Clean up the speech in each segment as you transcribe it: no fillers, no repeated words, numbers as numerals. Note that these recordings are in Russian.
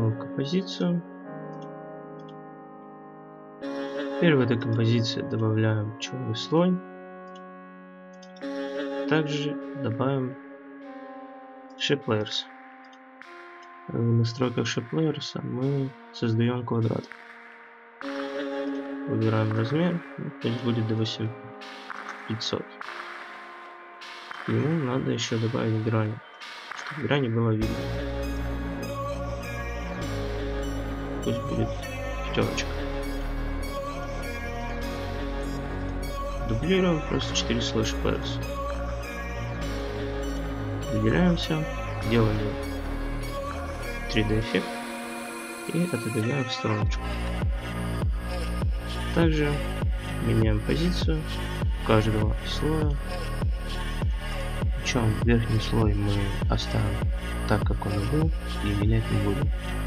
новую композицию. Теперь в этой композиции добавляем черный слой. Также добавим Shape Layers. В настройках Shape Layers мы создаем квадрат. Выбираем размер, пусть будет до 8500. К нему надо еще добавить грани, чтобы грани было видно. Пусть будет пятерочка. Дублируем просто 4 слоя Shape Layers. Выделяемся, делаем 3D эффект и отодвигаем в стороночку. Также меняем позицию каждого слоя. Причем верхний слой мы оставим так, как он и был, и менять не будем.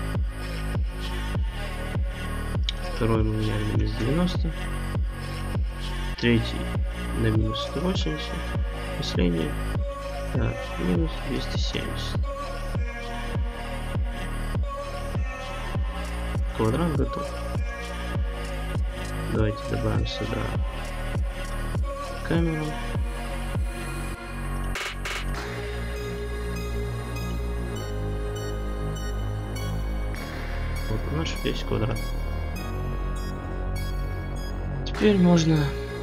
Второй мы меняем на минус 90. Третий на минус 180. Последний на минус 270. Квадрат готов. Давайте добавим сюда камеру. Вот наш весь квадрат. Теперь можно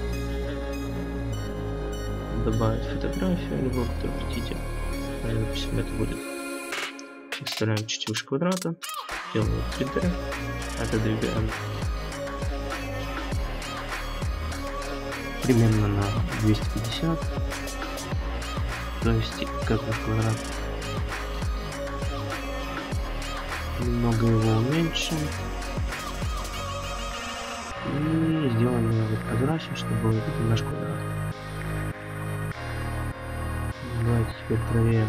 добавить фотографию, любую, которую хотите. Допустим, это будет. Вставляем чуть выше квадрата, делаем 3D, отодвигаем примерно на 250, то есть как наш квадрат. Немного его уменьшим и сделаем его прозрачным, чтобы был виден наш квадрат. Давайте теперь проверим,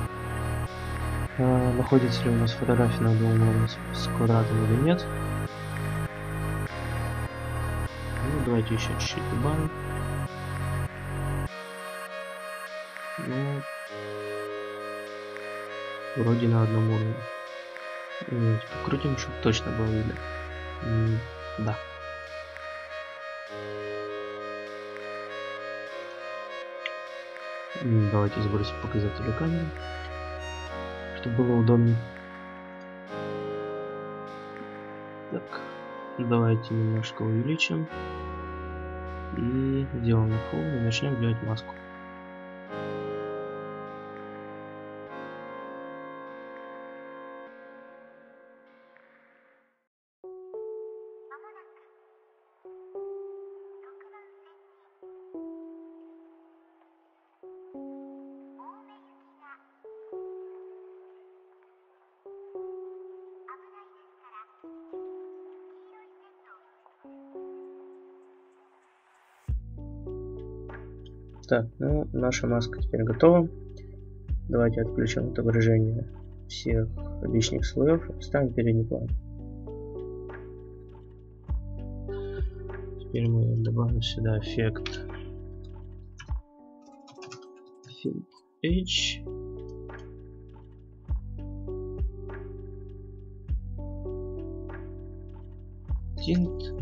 находится ли у нас фотография на одном уровне с квадратом или нет. Ну, давайте еще чуть-чуть добавим. Ну, вроде на одном уровне. Давайте покрутим, чтобы точно было видно. Да. Давайте сбросим показатели камеры, чтобы было удобнее. Так, давайте немножко увеличим и сделаем Full и начнем делать маску. Так, ну наша маска теперь готова. Давайте отключим отображение всех лишних слоев и ставим передний план. Теперь мы добавим сюда эффект H. Tint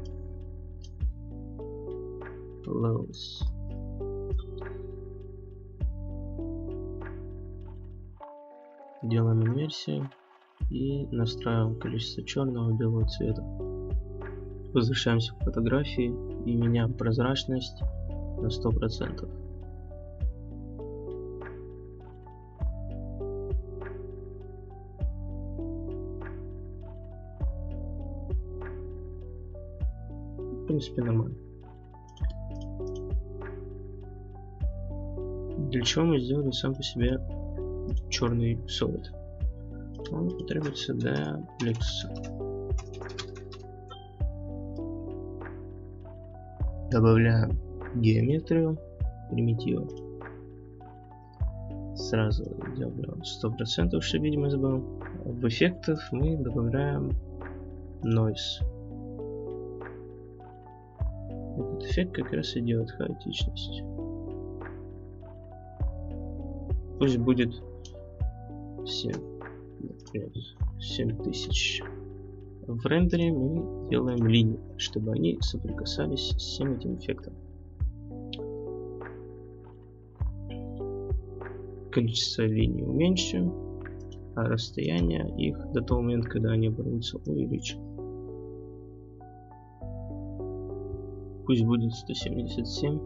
Levels. Делаем инверсию и настраиваем количество черного и белого цвета. Возвращаемся к фотографии и меняем прозрачность на 100%. В принципе, нормально. Для чего мы сделали сам по себе черный Solid? Он потребуется для Plexus. Добавляем геометрию примитива. Сразу делаем 100%, чтобы видимость была. В эффектах мы добавляем Noise. Этот эффект как раз и делает хаотичность. Пусть будет 7. Нет, 7000. В рендере мы делаем линии, чтобы они соприкасались с всем этим эффектом. Количество линий уменьшим, а расстояние их до того момента, когда они оборвутся, увеличим. Пусть будет 177.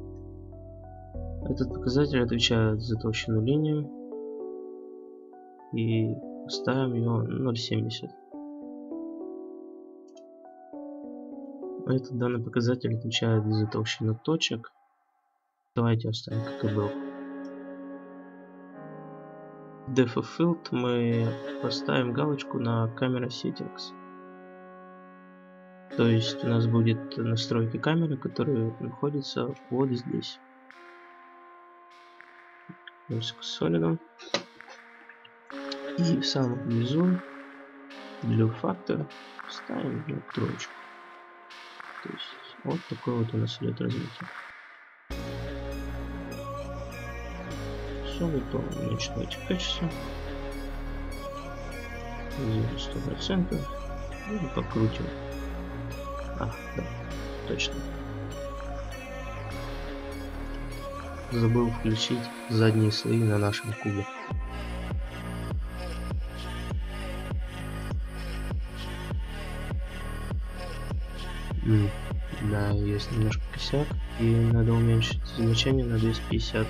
Этот показатель отвечает за толщину линии. И ставим его 0,70. Этот данный показатель отвечает за толщину точек. Давайте оставим как и был. Depth of Field мы поставим галочку на Camera Settings. То есть у нас будет настройки камеры, которые находятся вот здесь. С солидом. И в самом низу Blue Factor ставим троечку. То есть вот такой вот у нас идет развитие. Все готово. Уменьшайте качество. 100%. И покрутим. Да, точно. Забыл включить задние слои на нашем кубе. Да, есть немножко косяк, и надо уменьшить значение на 250.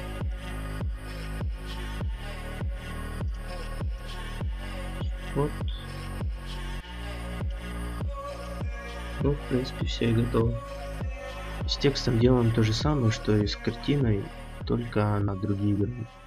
Вот. Ну, в принципе, все готово. С текстом делаем то же самое, что и с картиной, только на другие грани.